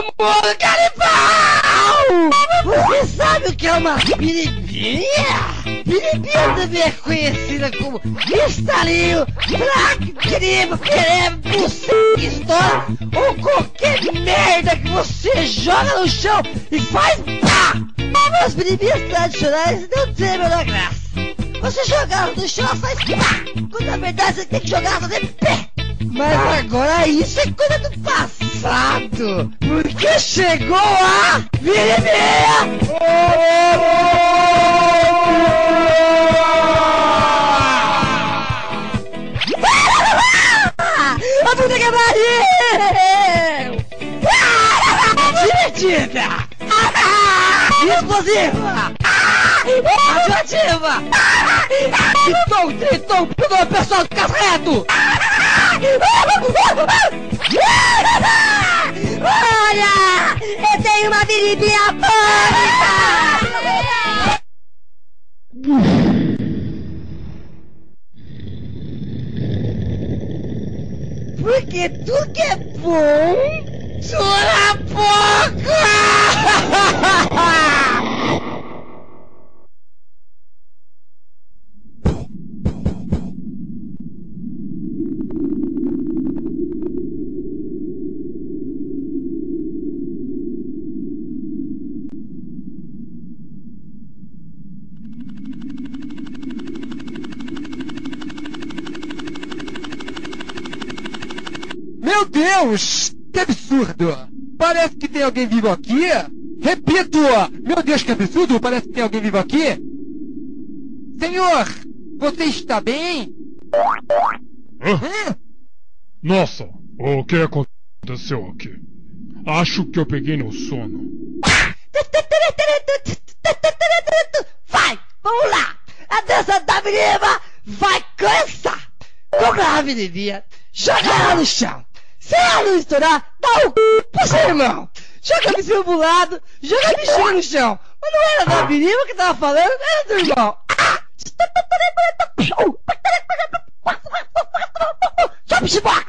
amor, canibal! Você sabe o que é uma biribinha? Biribinha também é conhecida como estalinho, traque, creme, buceta, estoura ou qualquer merda que você joga no chão e faz pá! As biribinhas tradicionais não tem a menor graça. Você jogar no chão faz pá! Quando na verdade você tem que jogar fazer pé! Mas agora isso é coisa do passado! Porque chegou a biribinha! A puta que pariu! Divertida! Explosiva! Radioativa! Triton, pegou o pessoal do Casreto! Olha! Eu tenho uma biribinha pânica! Porque tudo que é bom dura pouco! Meu Deus! Que absurdo! Parece que tem alguém vivo aqui! Repito! Meu Deus, que absurdo! Parece que tem alguém vivo aqui! Senhor! Você está bem? Hã? Nossa, o que aconteceu aqui? Acho que eu peguei no sono. Vai! Vamos lá! A dança da menina vai cansar! Compra a menina, joga ela no chão! Se ela não estourar, dá o c pro seu irmão! Joga a bichinha pro lado, joga a bichinha no chão! Mas não era da menina que tava falando, era do irmão! Só bicho!